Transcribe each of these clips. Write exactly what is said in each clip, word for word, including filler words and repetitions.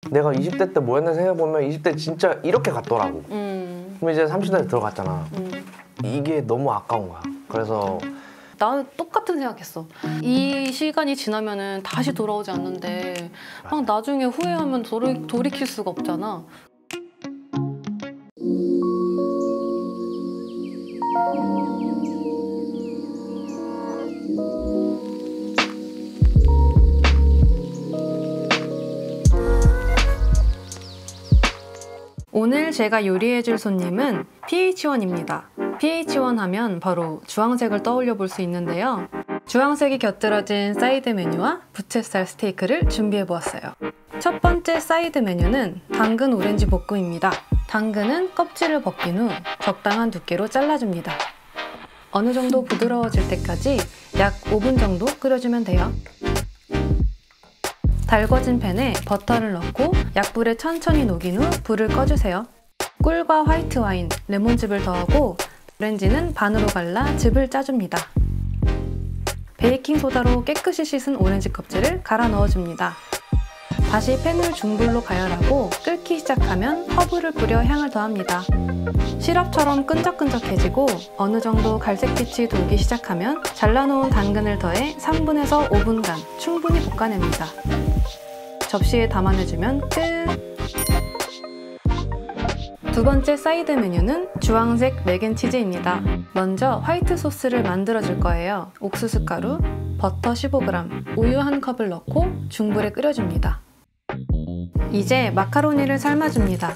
내가 이십 대 때 뭐 했나 생각해보면 이십 대 진짜 이렇게 갔더라고. 음. 그럼 이제 삼십 대에 들어갔잖아. 음. 이게 너무 아까운 거야. 그래서 나는 똑같은 생각했어. 이 시간이 지나면은 다시 돌아오지 않는데 막 나중에 후회하면 돌이, 돌이킬 수가 없잖아. 오늘 제가 요리해줄 손님은 피에이치원입니다. 피에이치원 하면 바로 주황색을 떠올려 볼 수 있는데요. 주황색이 곁들여진 사이드 메뉴와 부채살 스테이크를 준비해 보았어요. 첫 번째 사이드 메뉴는 당근 오렌지 볶음입니다. 당근은 껍질을 벗긴 후 적당한 두께로 잘라줍니다. 어느 정도 부드러워질 때까지 약 오 분 정도 끓여주면 돼요. 달궈진 팬에 버터를 넣고 약불에 천천히 녹인 후 불을 꺼주세요. 꿀과 화이트 와인, 레몬즙을 더하고 오렌지는 반으로 갈라 즙을 짜줍니다. 베이킹소다로 깨끗이 씻은 오렌지 껍질을 갈아 넣어줍니다. 다시 팬을 중불로 가열하고 끓기 시작하면 허브를 뿌려 향을 더합니다. 시럽처럼 끈적끈적해지고 어느 정도 갈색빛이 돌기 시작하면 잘라놓은 당근을 더해 삼 분에서 오 분간 충분히 볶아냅니다. 접시에 담아내주면 끝! 두 번째 사이드 메뉴는 주황색 맥앤치즈입니다. 먼저 화이트 소스를 만들어줄 거예요. 옥수수 가루, 버터 십오 그램, 우유 한 컵을 넣고 중불에 끓여줍니다. 이제 마카로니를 삶아줍니다.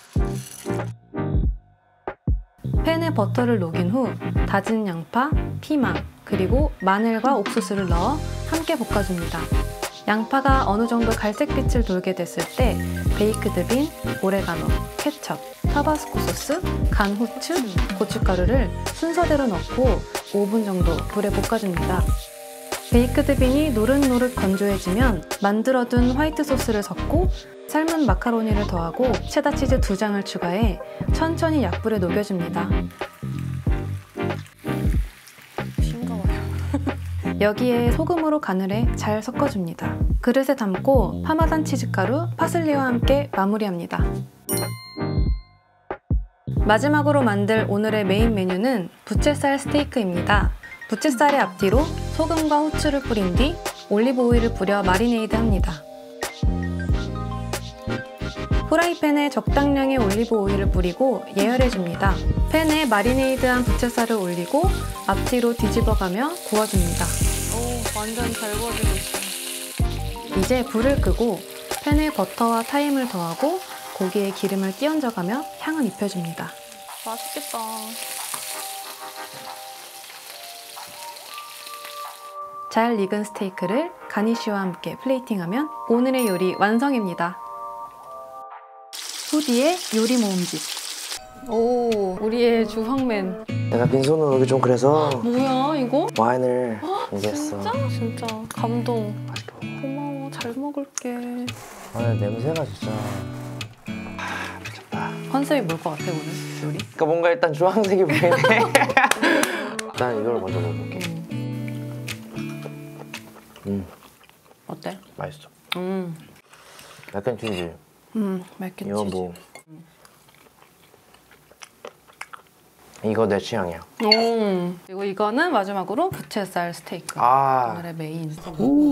팬에 버터를 녹인 후 다진 양파, 피망, 그리고 마늘과 옥수수를 넣어 함께 볶아줍니다. 양파가 어느 정도 갈색빛을 돌게 됐을 때 베이크드 빈, 오레가노, 케첩, 타바스코 소스, 간 후추, 고춧가루를 순서대로 넣고 오 분 정도 불에 볶아줍니다. 베이크드 빈이 노릇노릇 건조해지면 만들어둔 화이트 소스를 섞고 삶은 마카로니를 더하고 체다 치즈 두 장을 추가해 천천히 약불에 녹여줍니다. 싱거워요. 여기에 소금으로 간을 해 잘 섞어줍니다. 그릇에 담고 파마산 치즈가루, 파슬리와 함께 마무리합니다. 마지막으로 만들 오늘의 메인 메뉴는 부채살 스테이크입니다. 부채살의 앞뒤로 소금과 후추를 뿌린 뒤 올리브 오일을 뿌려 마리네이드 합니다. 프라이팬에 적당량의 올리브 오일을 뿌리고 예열해줍니다. 팬에 마리네이드한 부채살을 올리고 앞뒤로 뒤집어가며 구워줍니다. 오, 완전 잘 구워지고 있어요. 이제 불을 끄고 팬에 버터와 타임을 더하고 고기에 기름을 띄얹어가며 향을 입혀줍니다. 맛있겠다. 잘 익은 스테이크를 가니쉬와 함께 플레이팅하면 오늘의 요리 완성입니다. 후디의 요리 모음집. 오, 우리의 주황맨. 내가 빈손으로 오기 좀 그래서 뭐야 이거? 와인을 준비했어. 진짜? 진짜 감동. 고마워, 잘 먹을게. 아, 냄새가 진짜 아, 미쳤다. 컨셉이 뭘 것 같아 오늘 요리? 그러니까 뭔가 일단 주황색이 보이네. 난 이걸 먼저 먹어볼게. 음, 어때? 맛있어. 음, 맥앤치즈. 음, 맥앤치즈. 이거 뭐 이거 내 취향이야. 오, 그리고 이거는 마지막으로 부채살 스테이크. 아, 오늘의 메인. 오.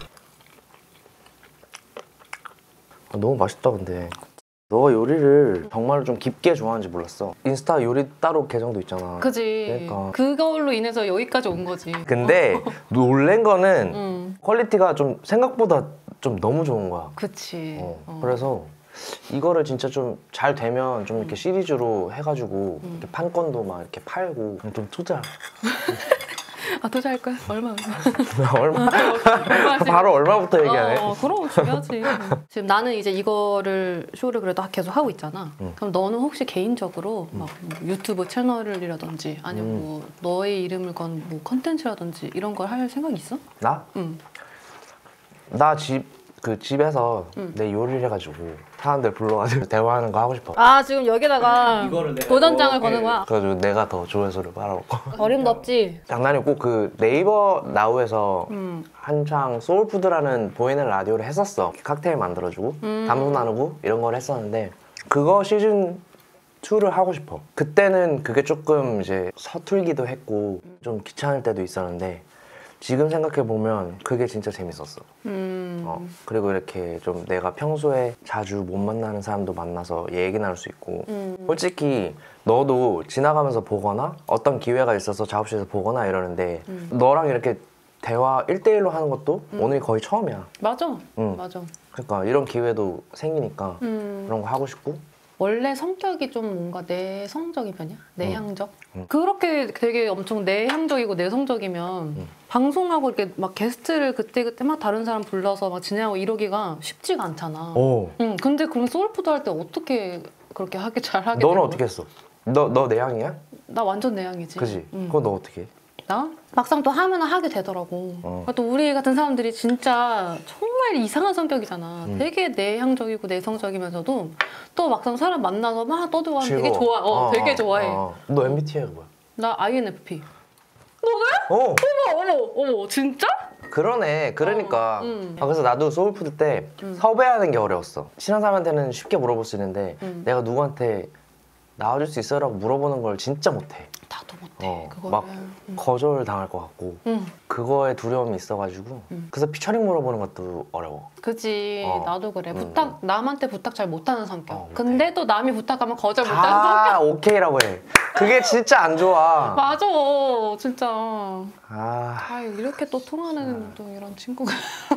아, 너무 맛있다 근데. 너가 요리를 정말로 좀 깊게 좋아하는지 몰랐어. 인스타 요리 따로 계정도 있잖아. 그지. 그러니까. 그걸로 인해서 여기까지 온 거지. 근데 놀란 거는 음, 퀄리티가 좀 생각보다 좀 너무 좋은 거야. 그치. 어, 어. 그래서 이거를 진짜 좀 잘 되면 좀 이렇게 시리즈로 해가지고 음. 이렇게 판권도 막 이렇게 팔고 좀 투자. 아, 투자할 거야? 얼마? 얼마? 얼마지? 바로 얼마부터 얘기하네. 어, 그럼 중요하지. 지금 나는 이제 이거를 쇼를 그래도 계속 하고 있잖아. 응. 그럼 너는 혹시 개인적으로 막 뭐 유튜브 채널이라든지 아니면 음. 뭐 너의 이름을 건 뭐 컨텐츠라든지 이런 걸 할 생각 있어? 나? 응. 나 집 그 집에서 응. 내 요리를 해가지고 사람들 불러가지고 대화하는 거 하고 싶어. 아 지금 여기다가 이거를 내가 도전장을 이렇게 거는 거야? 그래가지고 내가 더 조회수를 빨아먹고. 어림도 없지. 장난이고 그 네이버 나우에서 음. 한창 소울푸드라는 보이는 라디오를 했었어. 칵테일 만들어주고 음. 담소 나누고 이런 걸 했었는데 그거 시즌 이를 하고 싶어. 그때는 그게 조금 이제 서툴기도 했고 좀 귀찮을 때도 있었는데 지금 생각해보면 그게 진짜 재밌었어. 음. 어, 그리고 이렇게 좀 내가 평소에 자주 못 만나는 사람도 만나서 얘기 나눌 수 있고 음. 솔직히 너도 지나가면서 보거나 어떤 기회가 있어서 작업실에서 보거나 이러는데 음. 너랑 이렇게 대화 일 대일로 하는 것도 음. 오늘이 거의 처음이야. 맞아. 응. 맞아. 그러니까 이런 기회도 생기니까 음. 그런 거 하고 싶고. 원래 성격이 좀 뭔가 내성적인 편이야? 내향적? 응. 그렇게 되게 엄청 내향적이고 내성적이면 응. 방송하고 이렇게 막 게스트를 그때그때 막 다른 사람 불러서 막 진행하고 이러기가 쉽지가 않잖아. 오. 응, 근데 그럼 소울푸드 할 때 어떻게 그렇게 하게 잘 하게 너는 된 어떻게 거야? 했어? 너, 너 내향이야? 나 완전 내향이지. 그지? 응. 그거 너 어떻게 해? 나? 막상 또 하면 하게 되더라고. 어. 또 우리 같은 사람들이 진짜 정말 이상한 성격이잖아. 음. 되게 내향적이고 내성적이면서도 또 막상 사람 만나서 막 떠들고 하면 되게 즐거워. 좋아. 어, 되게 좋아해. 어. 너 엠비티아이가 뭐야? 나 아이엔에프피. 어! 어머, 어머, 어머, 진짜? 그러네. 그러니까. 어, 음. 아, 그래서 나도 소울푸드 때 음. 섭외하는 게 어려웠어. 친한 사람한테는 쉽게 물어볼 수 있는데 음. 내가 누구한테 나와줄 수 있어? 라고 물어보는 걸 진짜 못해. 나도 못해. 어, 그거를. 막 음. 거절 당할 것 같고 응, 그거에 두려움이 있어가지고 음. 그래서 피처링 물어보는 것도 어려워. 그지. 어. 나도 그래. 음. 부탁 남한테 부탁 잘 못하는 성격. 어, 못해. 근데 또 남이 부탁하면 거절 못하는 성격. 다 오케이라고 해. 그게 진짜 안 좋아. 맞아, 진짜. 아, 아 이렇게 또 통하는 또 이런 친구가.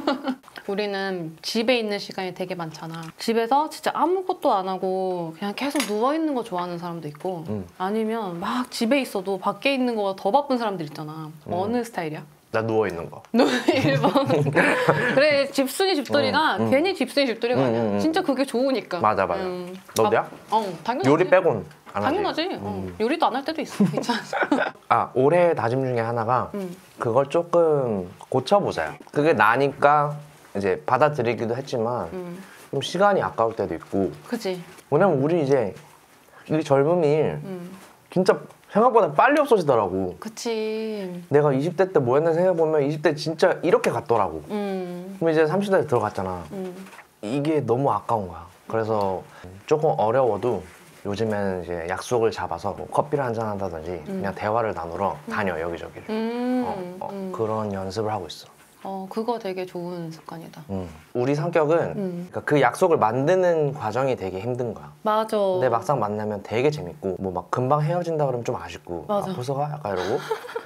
우리는 집에 있는 시간이 되게 많잖아. 집에서 진짜 아무것도 안 하고 그냥 계속 누워 있는 거 좋아하는 사람도 있고, 음. 아니면 막 집에 있어도 밖에 있는 거보다 더 바쁜 사람들 있잖아. 음. 어느 스타일이야? 나 누워 있는 거. 너 일 번. 그래, 집순이 집돌이가 음, 음. 괜히 집순이 집돌이가 음, 아니야. 음, 음. 진짜 그게 좋으니까. 맞아, 맞아. 음. 너도야? 아, 어, 당연하지. 요리 빼곤 안 하지? 당연하지. 어, 음. 요리도 안 할 때도 있어. 괜찮아. 아, 올해 다짐 중에 하나가 음. 그걸 조금 고쳐보자요. 그게 나니까 이제 받아들이기도 했지만 음. 좀 시간이 아까울 때도 있고 그지. 왜냐면 우리 이제 이 젊음이 음. 진짜 생각보다 빨리 없어지더라고. 그치. 내가 이십 대 때 뭐 했나 생각해보면 이십 대 진짜 이렇게 갔더라고. 음. 그럼 이제 삼십 대에 들어갔잖아. 음. 이게 너무 아까운 거야. 그래서 조금 어려워도 요즘에는 이제 약속을 잡아서 뭐 커피를 한잔 한다든지 그냥 대화를 나누러 다녀 여기저기를. 음. 어, 어, 음. 그런 연습을 하고 있어. 어, 그거 되게 좋은 습관이다. 음. 우리 성격은 음. 그러니까 그 약속을 만드는 과정이 되게 힘든 거야. 맞아. 근데 막상 만나면 되게 재밌고 뭐 막 금방 헤어진다 그러면 좀 아쉽고 맞아. 아, 벌써 가? 약간 이러고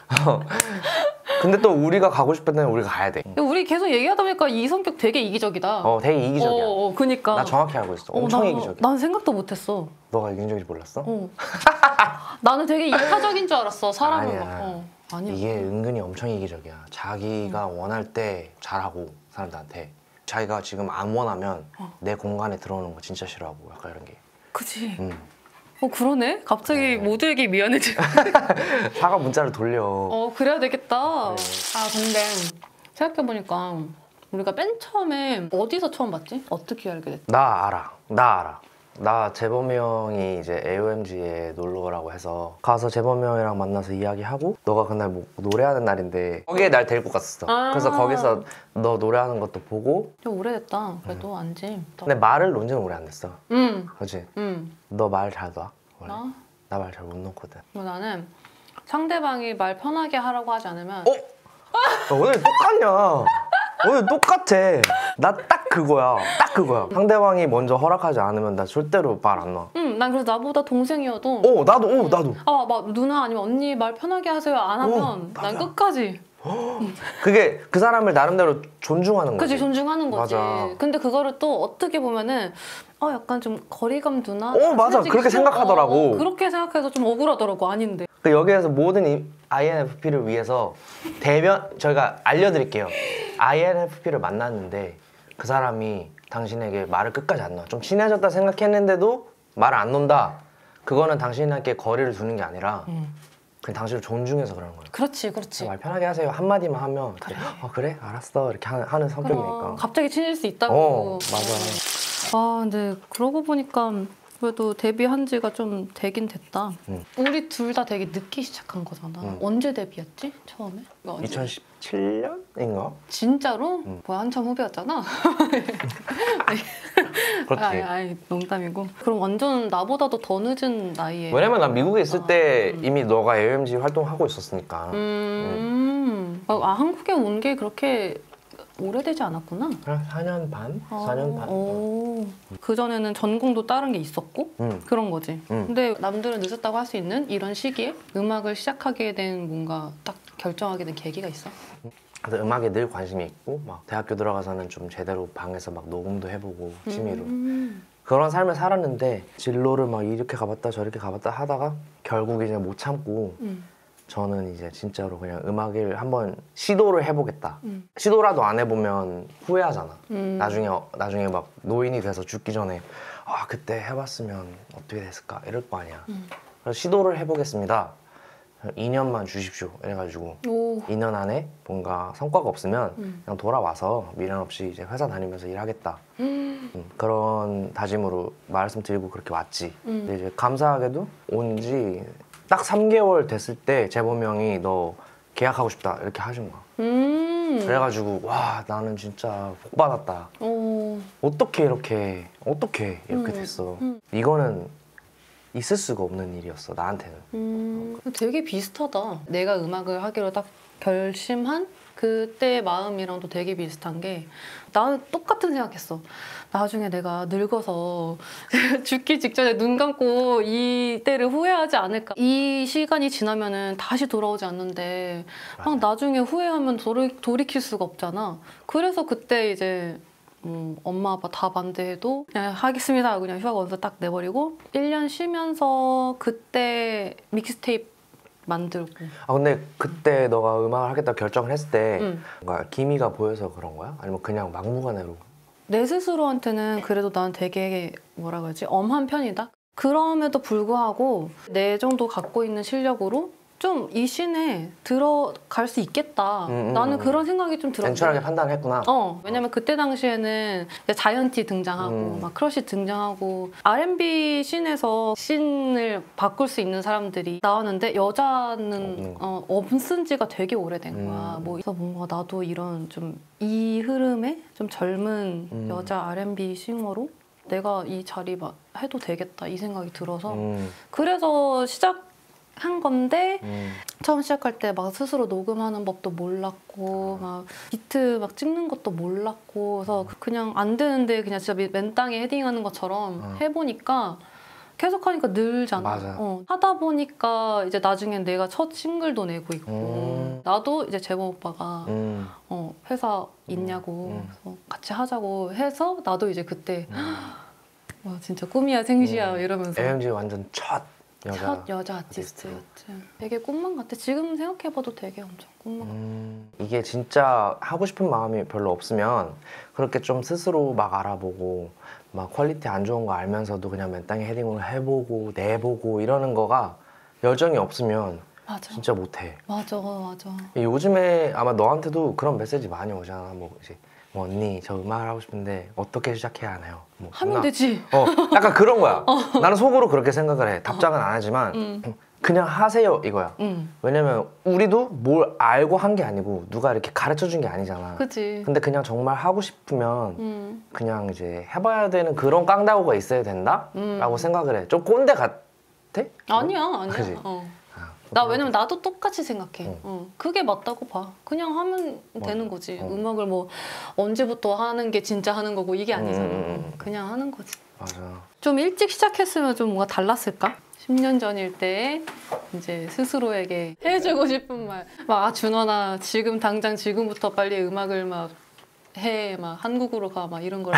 근데 또 우리가 가고 싶을 때는 우리가 가야 돼. 우리 계속 얘기하다 보니까 이 성격 되게 이기적이다. 어 되게 이기적이야. 어, 어, 그니까. 나 정확히 알고 있어. 어, 엄청 나- 이기적이야. 난 생각도 못했어. 너가 이기적인지 몰랐어? 어. 나는 되게 이타적인 줄 알았어. 사람을 아니야. 막. 어. 아니야. 이게 은근히 엄청 이기적이야. 자기가 음. 원할 때 잘하고 사람들한테 자기가 지금 안 원하면 어. 내 공간에 들어오는 거 진짜 싫어하고 약간 이런 게. 그치. 음. 어 그러네. 갑자기 네. 모두에게 미안해지. 사과 문자를 돌려. 어 그래야 되겠다. 아 네. 근데 생각해 보니까 우리가 맨 처음에 어디서 처음 봤지? 어떻게 알게 됐지? 나 알아. 나 알아. 나 재범이 형이 이제 에이오엠지에 놀러 오라고 해서 가서 재범이 형이랑 만나서 이야기하고 너가 그날 뭐 노래하는 날인데 거기에 날 데리고 갔었어. 아. 그래서 거기서 너 노래하는 것도 보고 좀 오래됐다. 그래도 안지. 근데 말을 논 지는 오래 안 됐어. 응. 그렇지? 응. 너 말 잘 놔? 원래? 나? 나 말 잘 못 놓거든. 뭐 나는 상대방이 말 편하게 하라고 하지 않으면 어? 야, 오늘 똑같냐? 오늘 똑같아. 나 딱 그거야. 딱 그거야. 상대방이 먼저 허락하지 않으면 나 절대로 말 안 놔. 응, 난 그래서 나보다 동생이어도 오 나도 오 나도. 아, 막 누나 아니면 언니 말 편하게 하세요 안 하면 어, 난 맞아. 끝까지. 그게 그 사람을 나름대로 존중하는 거지. 그치, 존중하는 거지. 맞아. 근데 그거를 또 어떻게 보면은 어 약간 좀 거리감 두나? 어, 맞아. 친해지기 그렇게 싫어. 생각하더라고. 어, 어, 그렇게 생각해서 좀 억울하더라고. 아닌데. 그 여기에서 모든 아이엔에프피를 위해서 대면 저희가 알려드릴게요. 아이엔에프피를 만났는데 그 사람이 당신에게 말을 끝까지 안 놔. 좀 친해졌다 생각했는데도 말을 안 놓는다. 그거는 당신에게 거리를 두는 게 아니라 음. 그냥 당신을 존중해서 그러는 거예요. 그렇지, 그렇지. 말 편하게 하세요. 한마디만 하면 그래. 어, 그래? 알았어. 이렇게 하는, 하는 성격이니까. 어, 갑자기 친해질 수 있다고. 어, 맞아. 아, 근데 그러고 보니까 그래도 데뷔한 지가 좀 되긴 됐다. 응. 우리 둘 다 되게 늦게 시작한 거잖아. 응. 언제 데뷔했지? 처음에? 언제? 이천십칠 년인가? 진짜로? 응. 뭐야, 한참 후배였잖아? 그렇지. 아니, 아니, 농담이고. 그럼 완전 나보다도 더 늦은 나이에. 왜냐면 난 미국에 있을 때 음. 이미 너가 에이엠지 활동하고 있었으니까. 음. 아, 아, 한국에 온 게 그렇게 오래되지 않았구나. 한 사 년 반? 사 년 반? 오. 그전에는 전공도 다른 게 있었고 응. 그런 거지. 응. 근데 남들은 늦었다고 할 수 있는 이런 시기에 음악을 시작하게 된 뭔가 딱 결정하게 된 계기가 있어? 그래서 음악에 늘 관심이 있고 막 대학교 들어가서는 좀 제대로 방에서 막 녹음도 해보고 취미로 음. 그런 삶을 살았는데 진로를 막 이렇게 가봤다 저렇게 가봤다 하다가 결국 이제 못 참고 음. 저는 이제 진짜로 그냥 음악을 한번 시도를 해보겠다. 음. 시도라도 안 해보면 후회하잖아. 음. 나중에 나중에 막 노인이 돼서 죽기 전에 아 그때 해봤으면 어떻게 됐을까 이럴 거 아니야. 음. 그래서 시도를 해보겠습니다. 이 년만 주십시오. 이래가지고 오. 이 년 안에 뭔가 성과가 없으면 음. 그냥 돌아와서 미련 없이 이제 회사 다니면서 일하겠다. 음. 음, 그런 다짐으로 말씀드리고 그렇게 왔지. 음. 근데 이제 감사하게도 온 지 딱 삼 개월 됐을 때 재범이 형이 너 계약하고 싶다 이렇게 하신 거야. 음. 그래가지고 와 나는 진짜 복 받았다. 오. 어떻게 이렇게 어떻게 이렇게 음. 됐어. 음. 이거는 있을 수가 없는 일이었어 나한테는. 음. 되게 비슷하다. 내가 음악을 하기로 딱 결심한 그때의 마음이랑도 되게 비슷한 게 나는 똑같은 생각했어. 나중에 내가 늙어서 죽기 직전에 눈 감고 이때를 후회하지 않을까. 이 시간이 지나면은 다시 돌아오지 않는데 막 나중에 후회하면 돌이, 돌이킬 수가 없잖아. 그래서 그때 이제 음, 엄마 아빠 다 반대해도 그냥 하겠습니다 하고 그냥 휴학 원서 딱 내버리고 일 년 쉬면서 그때 믹스테이프 만들고. 아 근데 그때 너가 음악을 하겠다 결정을 했을 때 응. 뭔가 기미가 보여서 그런 거야? 아니면 그냥 막무가내로? 내 스스로한테는 그래도 난 되게 뭐라 그러지? 엄한 편이다? 그럼에도 불구하고 내 정도 갖고 있는 실력으로 좀 이 씬에 들어갈 수 있겠다. 음, 음, 나는 음. 그런 생각이 좀 들었어. 냉철하게 판단을 했구나. 어, 왜냐면 그때 당시에는 이제 자이언티 등장하고 음. 막 크러쉬 등장하고 알앤비 씬에서 씬을 바꿀 수 있는 사람들이 나왔는데 여자는 없는 거. 어, 없은 지가 되게 오래된 거야. 음. 뭐 그래서 뭔가 나도 이런 좀 이 흐름에 좀 젊은 음. 여자 알앤비 싱어로 내가 이 자리 막 해도 되겠다 이 생각이 들어서 음, 그래서 시작한 건데 음. 처음 시작할 때 막 스스로 녹음하는 법도 몰랐고 막 비트 막 찍는 것도 몰랐고 그래서 그냥 안 되는데 그냥 진짜 맨 땅에 헤딩하는 것처럼 어. 해보니까 계속 하니까 늘잖아. 맞아. 어. 하다 보니까 이제 나중엔 내가 첫 싱글도 내고 있고 음. 나도 이제 재범 오빠가 음, 어, 회사 있냐고 음. 그래서 같이 하자고 해서 나도 이제 그때 음. 와 진짜 꿈이야 생시야 음. 이러면서 에이엠지 완전 첫 여자. 첫 여자 아티스트였지. 되게 꿈만 같아. 지금 생각해봐도 되게 엄청 꿈만 같아. 음, 이게 진짜 하고 싶은 마음이 별로 없으면 그렇게 좀 스스로 막 알아보고 막 퀄리티 안 좋은 거 알면서도 그냥 맨 땅에 헤딩을 해보고 내보고 이러는 거가 열정이 없으면 맞아. 진짜 못해. 맞아, 맞아. 요즘에 아마 너한테도 그런 메시지 많이 오잖아. 뭐 이제 뭐 언니 저 음악을 하고 싶은데 어떻게 시작해야 하나요? 뭐 하면 누나? 되지. 어, 약간 그런 거야. 나는 속으로 그렇게 생각을 해. 답장은 안 하지만 응. 그냥 하세요 이거야. 응. 왜냐면 우리도 뭘 알고 한 게 아니고 누가 이렇게 가르쳐 준 게 아니잖아. 그치. 근데 그냥 정말 하고 싶으면 응. 그냥 이제 해봐야 되는 그런 깡다구가 있어야 된다? 음. 라고 생각을 해. 좀 꼰대 같아? 아니야, 아니야. 그치? 어. 아, 나 왜냐면 나도 똑같이 생각해. 어. 어. 그게 맞다고 봐. 그냥 하면 맞아. 되는 거지. 어. 음악을 뭐 언제부터 하는 게 진짜 하는 거고 이게 아니잖아. 음, 음, 음. 그냥 하는 거지. 맞아. 좀 일찍 시작했으면 좀 뭔가 달랐을까? 십 년 전일 때 이제 스스로에게 해주고 싶은 말. 막 아, 준원아 지금 당장 지금부터 빨리 음악을 막 해. 막 한국으로 가. 막 이런 걸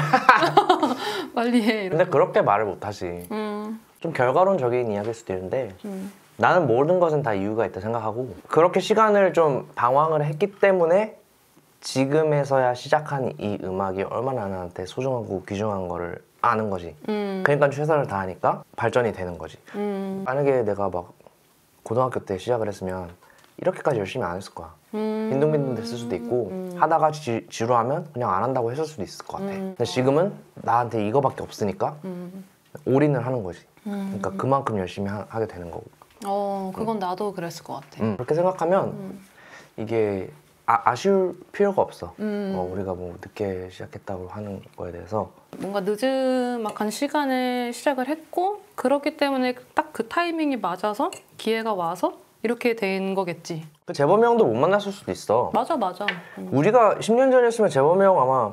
빨리 해. 이런 근데 거. 그렇게 말을 못하지. 음, 좀 결과론적인 이야기일 수도 있는데 음, 나는 모든 것은 다 이유가 있다 생각하고 그렇게 시간을 좀 방황을 했기 때문에 지금에서야 시작한 이 음악이 얼마나 나한테 소중하고 귀중한 거를 아는 거지. 음, 그러니까 최선을 다하니까 발전이 되는 거지. 음, 만약에 내가 막 고등학교 때 시작을 했으면 이렇게까지 열심히 안 했을 거야. 음. 빈둥빈둥 됐을 수도 있고 음. 하다가 지, 지루하면 그냥 안 한다고 했을 수도 있을 것 같아. 음. 근데 지금은 나한테 이거밖에 없으니까 음. 올인을 하는 거지. 음. 그러니까 그만큼 열심히 하, 하게 되는 거고. 어, 그건 나도 그랬을 것 같아. 음, 그렇게 생각하면 음. 이게 아, 아쉬울 필요가 없어. 음. 어, 우리가 뭐 늦게 시작했다고 하는 거에 대해서. 뭔가 늦음막한 시간에 시작을 했고 그렇기 때문에 딱 그 타이밍이 맞아서 기회가 와서 이렇게 된 거겠지. 그 재범이 형도 못 만났을 수도 있어. 맞아 맞아. 음. 우리가 십 년 전이었으면 재범이 형 아마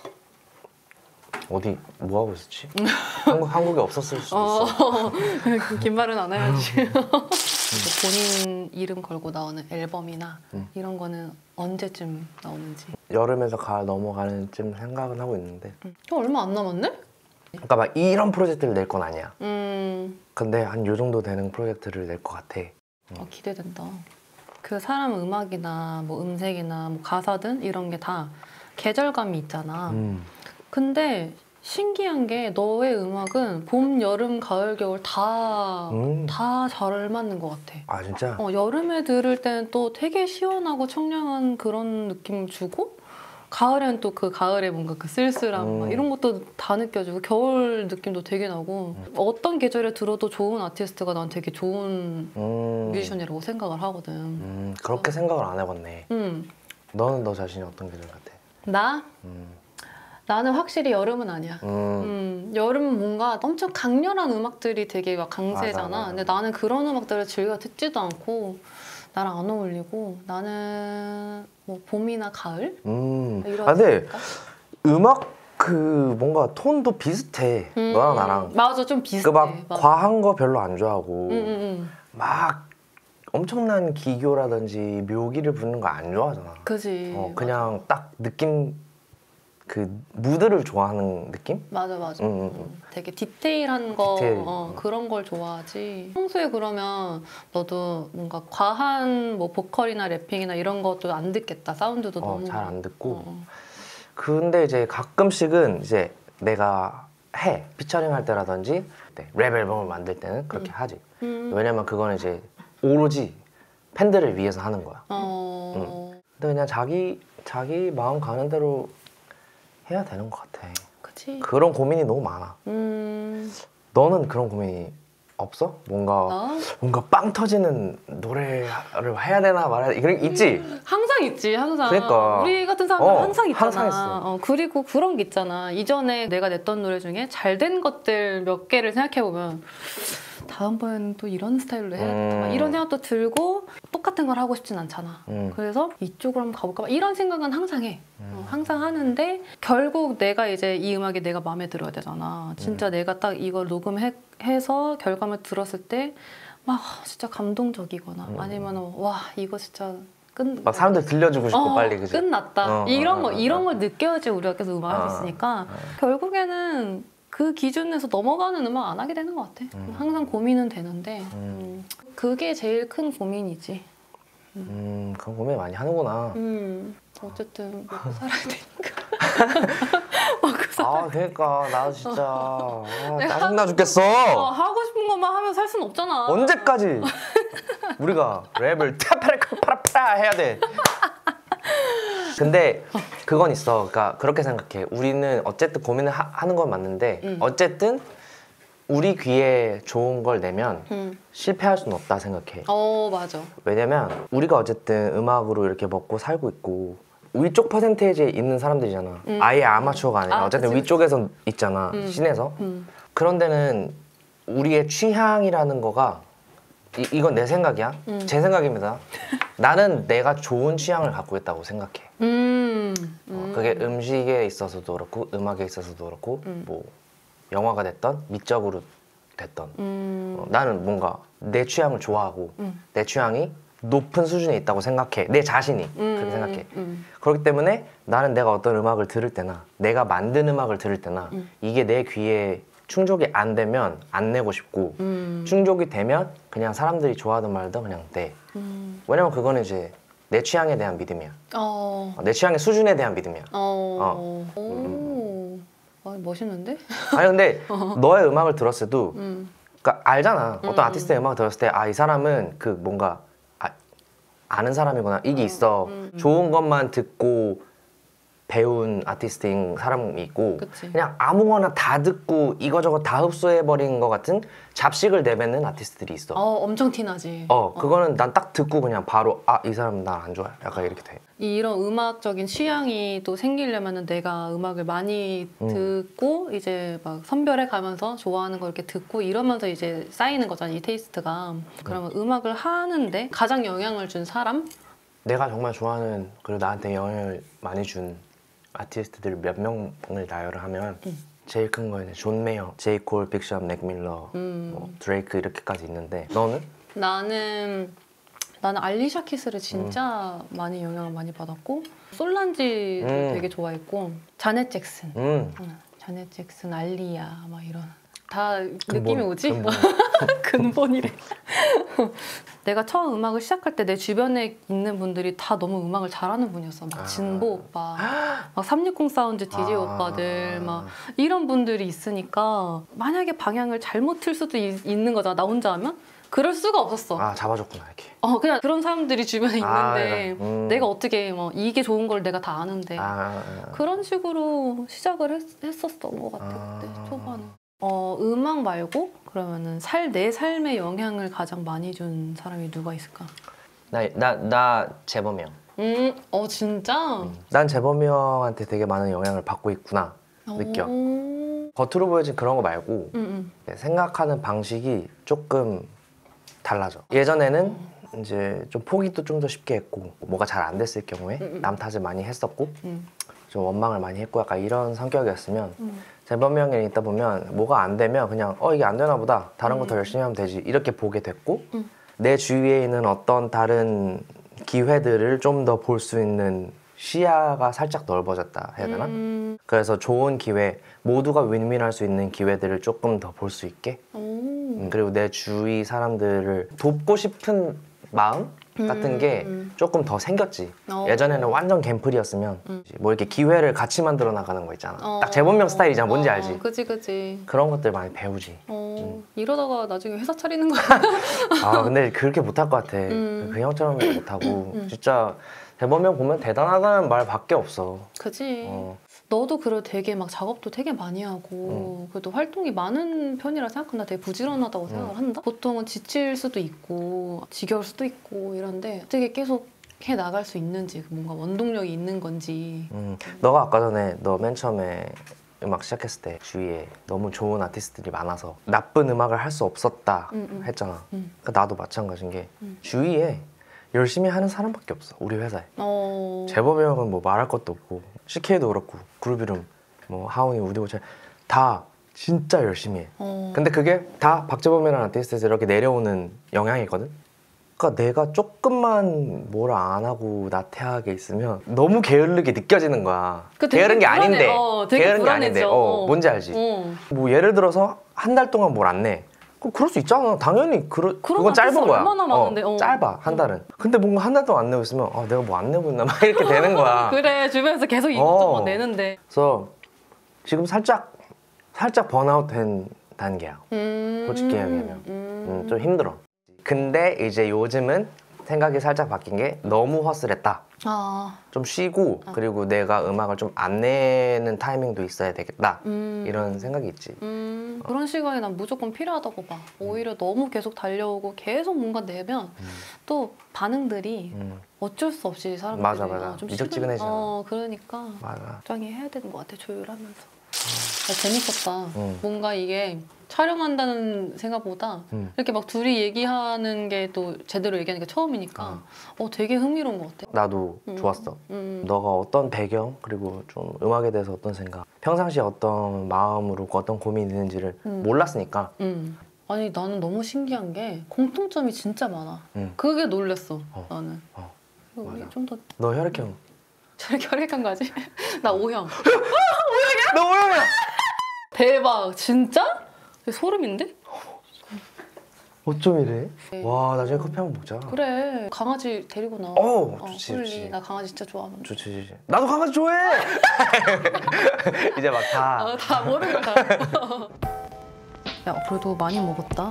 어디 뭐 하고 있었지? 한국, 한국에 없었을 수도 어, 있어. 긴 말은 안 해야지. 본인 이름 걸고 나오는 앨범이나 음. 이런 거는 언제쯤 나오는지. 여름에서 가을 넘어가는 쯤 생각은 하고 있는데 또 얼마 안 남았네? 그러니까 막 이런 프로젝트를 낼 건 아니야. 음, 근데 한 요 정도 되는 프로젝트를 낼 것 같아. 어, 기대된다. 그 사람 음악이나 뭐 음색이나 뭐 가사든 이런 게 다 계절감이 있잖아. 음. 근데 신기한 게 너의 음악은 봄, 여름, 가을, 겨울 다 음. 다 잘 맞는 것 같아. 아 진짜? 어, 여름에 들을 때는 또 되게 시원하고 청량한 그런 느낌을 주고 가을엔 또 그 가을에 뭔가 그 쓸쓸함 음. 막 이런 것도 다 느껴지고 겨울 느낌도 되게 나고 음. 어떤 계절에 들어도 좋은 아티스트가 난 되게 좋은 음. 뮤지션이라고 생각을 하거든. 음, 그렇게 생각을 안 해봤네. 음. 너는 너 자신이 어떤 계절 같아? 나? 음. 나는 확실히 여름은 아니야. 음. 음, 여름은 뭔가 엄청 강렬한 음악들이 되게 막 강세잖아. 맞아, 맞아. 근데 나는 그런 음악들을 즐겨 듣지도 않고 나랑 안 어울리고 나는 뭐 봄이나 가을? 음. 이런 아 근데 느낌일까? 음악 그 뭔가 톤도 비슷해. 음, 너랑 나랑. 맞아, 좀 비슷해. 그 막 맞아. 과한 거 별로 안 좋아하고 음, 음, 막 엄청난 기교라든지 묘기를 부르는 거 안 좋아하잖아. 음. 그지. 어, 그냥 딱 느낌 그 무드를 좋아하는 느낌? 맞아, 맞아. 음, 음, 음. 음, 되게 디테일한 거, 디테일. 어, 그런 걸 좋아하지. 평소에 그러면 너도 뭔가 과한 뭐 보컬이나 래핑이나 이런 것도 안 듣겠다. 사운드도 어, 너무. 잘 안 듣고. 어. 근데 이제 가끔씩은 이제 내가 해 피처링 할 때라든지 네, 랩 앨범을 만들 때는 그렇게 하지. 음. 왜냐면 그거는 이제 오로지 팬들을 위해서 하는 거야. 어. 근데 그냥 자기 자기 마음 가는 대로 해야 되는 것 같아. 그치. 그런 고민이 너무 많아. 음. 너는 그런 고민이 없어? 뭔가 나? 뭔가 빵 터지는 노래를 해야 되나 말아야 되나 이런 게 있지? 항상 있지, 항상. 그러니까. 우리 같은 사람은 어, 항상 있잖아. 항상 있어. 어, 그리고 그런 게 있잖아. 이전에 내가 냈던 노래 중에 잘 된 것들 몇 개를 생각해보면 다음번에는 또 이런 스타일로 해야겠다. 막 음. 이런 생각도 들고 똑같은 걸 하고 싶진 않잖아. 음. 그래서 이쪽으로 한번 가볼까? 막 이런 생각은 항상 해. 음. 어, 항상 하는데 결국 내가 이제 이 음악이 내가 마음에 들어야 되잖아. 진짜 음. 내가 딱 이걸 녹음해서 결과물 들었을 때 막 진짜 감동적이거나 음. 아니면 와 이거 진짜 끝. 막 사람들 들려주고 싶고 어, 빨리 그지? 끝났다. 어, 이런 어, 거 어, 이런 어. 걸 느껴야지 우리가 계속 음악을 할 수 어, 있으니까 어. 결국에는 그 기준에서 넘어가는 음악 안 하게 되는 것 같아. 음. 항상 고민은 되는데 음. 음, 그게 제일 큰 고민이지. 음 그런 고민 많이 하는구나. 음, 어쨌든 먹고 살아야 되니까. 먹고 살. 아 그러니까 나 진짜 아, 내가 짜증나 죽겠어. 어, 하고 싶은 것만 하면 살 수는 없잖아. 언제까지 우리가 랩을 타파라카파라파라 해야 돼? 근데 그건 있어. 그러니까 그렇게 생각해. 우리는 어쨌든 고민을 하, 하는 건 맞는데 음. 어쨌든 우리 귀에 좋은 걸 내면 음. 실패할 수는 없다 생각해. 어 맞아. 왜냐면 우리가 어쨌든 음악으로 이렇게 먹고 살고 있고 위쪽 퍼센테이지에 있는 사람들이잖아. 음. 아예 아마추어가 아니라 아, 어쨌든 그치, 위쪽에서 있잖아. 음. 씬에서. 음. 그런 데는 우리의 취향이라는 거가 이, 이건 내 생각이야. 음. 제 생각입니다. 나는 내가 좋은 취향을 갖고 있다고 생각해. 음. 어, 음. 그게 음식에 있어서도 그렇고 음악에 있어서도 그렇고 음. 뭐 영화가 됐던 미적으로 됐던 음. 어, 나는 뭔가 내 취향을 좋아하고 음. 내 취향이 높은 수준에 있다고 생각해. 내 자신이 음. 그렇게 생각해. 음. 그렇기 때문에 나는 내가 어떤 음악을 들을 때나 내가 만든 음악을 들을 때나 음. 이게 내 귀에 충족이 안 되면 안 내고 싶고 음. 충족이 되면 그냥 사람들이 좋아하든 말든 그냥 내. 음. 왜냐면 그거는 이제 내 취향에 대한 믿음이야. 어. 어, 내 취향의 수준에 대한 믿음이야. 어. 어. 오. 아, 멋있는데? 아니 근데 너의 음악을 들었을 때도 음. 그러니까 알잖아. 음. 어떤 아티스트의 음악 들었을 때 아 이 사람은 그 뭔가 아, 아는 사람이구나 이게 있어. 음, 음. 좋은 것만 듣고 배운 아티스트인 사람이 있고 그치. 그냥 아무거나 다 듣고 이거저거 다 흡수해버린 것 같은 잡식을 내뱉는 아티스트들이 있어. 어 엄청 티나지. 어 그거는 난 딱 듣고 그냥 바로 아 이 사람 나 안 좋아해 약간 이렇게 돼. 이런 음악적인 취향이 또 생기려면은 내가 음악을 많이 음. 듣고 이제 막 선별해 가면서 좋아하는 거 이렇게 듣고 이러면서 이제 쌓이는 거잖아 이 테이스트가. 그러면 음악을 하는데 가장 영향을 준 사람? 내가 정말 좋아하는 그리고 나한테 영향을 많이 준 아티스트들 몇 명을 나열을 하면 음. 제일 큰 거는 존 메이어, 제이 콜, 빅샵, 맥밀러, 음. 뭐 드레이크 이렇게까지 있는데 너는? 나는 나는 알리샤 키스를 진짜 많이 영향을 많이 받았고 솔란지도 음. 되게 좋아했고 자넷 잭슨, 음. 응, 자넷 잭슨, 알리야 막 이런 다 근본, 느낌이 오지? 근본. 근본이래. 내가 처음 음악을 시작할 때 내 주변에 있는 분들이 다 너무 음악을 잘하는 분이었어. 막 아. 진보 오빠, 막 삼육공 사운드 디제이 아. 오빠들, 막 이런 분들이 있으니까 만약에 방향을 잘못 틀 수도 있, 있는 거잖아. 나 혼자 하면? 그럴 수가 없었어. 아 잡아줬구나 이렇게. 어 그냥 그런 사람들이 주변에 아, 있는데 약간, 음. 내가 어떻게 뭐 이게 좋은 걸 내가 다 아는데 아, 그런 식으로 시작을 했, 했었던 것 같아 아. 그때 초반에. 어 음악 말고 그러면은 살 내 삶에 영향을 가장 많이 준 사람이 누가 있을까? 나나 나 재범이 형. 음, 어 진짜? 난 재범이 형한테 되게 많은 영향을 받고 있구나 느껴. 오. 겉으로 보여진 그런 거 말고 음, 생각하는 방식이 조금 달라져. 예전에는 이제 좀 포기도 좀 더 쉽게 했고 뭐가 잘 안 됐을 경우에 음, 음. 남 탓을 많이 했었고 음, 좀 원망을 많이 했고 약간 이런 성격이었으면 음. 재범이 형이 있다 보면 뭐가 안 되면 그냥 어 이게 안 되나 보다 다른 거 더 음. 열심히 하면 되지 이렇게 보게 됐고 음. 내 주위에 있는 어떤 다른 기회들을 좀 더 볼 수 있는 시야가 살짝 넓어졌다 해야 되나? 음. 그래서 좋은 기회 모두가 윈윈할 수 있는 기회들을 조금 더 볼 수 있게 오. 음, 그리고 내 주위 사람들을 돕고 싶은 마음 같은 게 음. 조금 더 생겼지. 어. 예전에는 완전 갬플이었으면 음. 뭐 이렇게 기회를 같이 만들어 나가는 거 있잖아. 어. 딱 재범명 스타일이잖아. 뭔지 어, 알지? 그지 그지. 그런 것들 많이 배우지. 어 이러다가 나중에 회사 차리는 거야. 아 근데 그렇게 못할 것 같아. 음. 그 형처럼 못하고 음. 진짜 재범명 보면 대단하다는 말 밖에 없어. 그지. 어. 너도 그래 되게 막 작업도 되게 많이 하고 그래도 활동이 많은 편이라 생각한다. 되게 부지런하다고 생각을 한다. 보통은 지칠 수도 있고 지겨울 수도 있고 이런데 어떻게 계속 해 나갈 수 있는지 뭔가 원동력이 있는 건지. 음, 너가 아까 전에 너 맨 처음에 음악 시작했을 때 주위에 너무 좋은 아티스트들이 많아서 나쁜 음악을 할 수 없었다 음, 음. 했잖아. 음. 그러니까 나도 마찬가지인 게 음. 주위에 열심히 하는 사람밖에 없어. 우리 회사에. 어. 재범이 형은 뭐 말할 것도 없고 씨케이도 그렇고 그룹 이름 뭐 하온이 우디고체 다 진짜 열심히 해. 어. 근데 그게 다 박재범이라는 아티스트에서 이렇게 내려오는 영향이거든. 그러니까 내가 조금만 뭘 안 하고 나태하게 있으면 너무 게으르게 느껴지는 거야. 그 되게 게으른 게 불안해. 아닌데. 어, 되게 게으른 게 아닌데. 불안해져. 어, 뭔지 알지? 어. 뭐 예를 들어서 한 달 동안 뭘 안 내. 그럼 그럴 수 있잖아. 당연히 그러, 그런 그건 짧은 아티스트 거야. 얼마나 많은데, 어. 짧아 한 달은. 근데 뭔가 한 달 동안 안 내고 있으면 아, 내가 뭐 안 내고 있나 막 이렇게 되는 거야. 그래 주변에서 계속 이것저것 어. 내는데. 그래서 지금 살짝 살짝 번아웃 된 단계야. 음. 솔직히 얘기하면. 음. 음, 좀 힘들어. 근데 이제 요즘은 생각이 살짝 바뀐 게 너무 허슬했다. 아. 좀 쉬고 그리고 내가 음악을 좀 안 내는 타이밍도 있어야 되겠다. 음. 이런 생각이 있지. 음, 그런 시간이 난 무조건 필요하다고 봐. 오히려 너무 계속 달려오고 계속 뭔가 내면 음. 또 반응들이 음, 어쩔 수 없이 사람들이 맞아, 맞아. 어, 좀 미적지근해지잖아. 어, 그러니까 맞아. 적당히 해야 되는 것 같아. 조율하면서. 야, 재밌었다. 음. 뭔가 이게 촬영한다는 생각보다 음. 이렇게 막 둘이 얘기하는 게 또 제대로 얘기하는 게 처음이니까 어, 되게 흥미로운 것 같아. 나도 음. 좋았어. 음. 너가 어떤 배경 그리고 좀 음악에 대해서 어떤 생각, 평상시에 어떤 마음으로 어떤 고민이 있는지를 음. 몰랐으니까. 음. 아니 나는 너무 신기한 게 공통점이 진짜 많아. 음. 그게 놀랬어. 어. 나는. 어. 우리 맞아. 좀 더 너 혈액형. 저렇게 혈액한 거지? 나 O형. 너 오형이야. 대박. 진짜? 소름인데? 어쩜 이래? 네. 와 나중에 커피 한번 먹자. 그래. 강아지 데리고 나와. 어, 좋지, 홀리. 좋지. 나 강아지 진짜 좋아하는데. 좋지, 좋지. 나도 강아지 좋아해. 이제 막 다. 어, 다 모르는 거 다. 야, 그래도 많이 먹었다.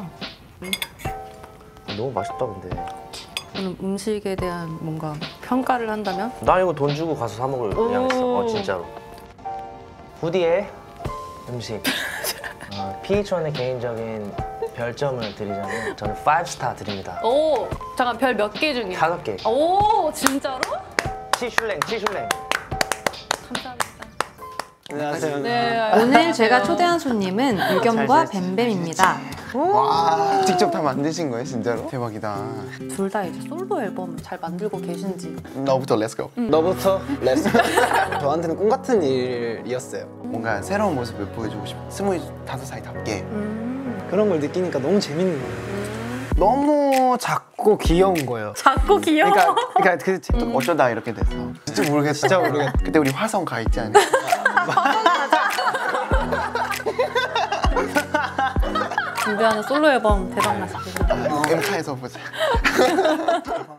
너무 맛있다 근데. 저는 음식에 대한 뭔가 평가를 한다면? 나 이거 돈 주고 가서 사 먹을 양했어. 어 진짜로. 후디의 음식. 어, 피에이치원의 개인적인 별점을 드리자면 저는 오 스타 드립니다. 오! 잠깐 별 몇 개 중에? 다섯 개. 오! 진짜로? 치슐랭 치슐랭. 감사합니다. 안녕하세요. 네, 오늘 제가 초대한 손님은 유겸과 뱀뱀입니다. 와, 직접 다 만드신 거예요, 진짜로? 대박이다. 둘 다 이제 솔로 앨범 잘 만들고 계신지. 너부터 렛츠고. 너부터 렛츠. 저한테는 꿈 같은 일이었어요. 뭔가 새로운 모습을 보여주고 싶어. 스물다섯 살답게. 음. 그런 걸 느끼니까 너무 재밌는 거예요. 너무 작고 귀여운 거예요. 작고 귀여워. 그러니까, 그러니까 그 음. 어쩌다 이렇게 됐어. 진짜 모르겠어. 진짜 모르겠어. 그때 우리 화성 가 있지 않았어? 준비하는 솔로 앨범 대박 나시죠. 엠카에서 보자.